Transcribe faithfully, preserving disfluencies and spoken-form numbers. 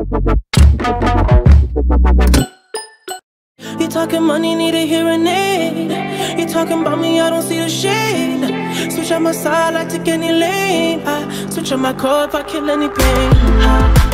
You talking money, need a hearing aid. You talking about me, I don't see the shade. Switch on my side, I take any lane. I switch on my car if I kill any pain.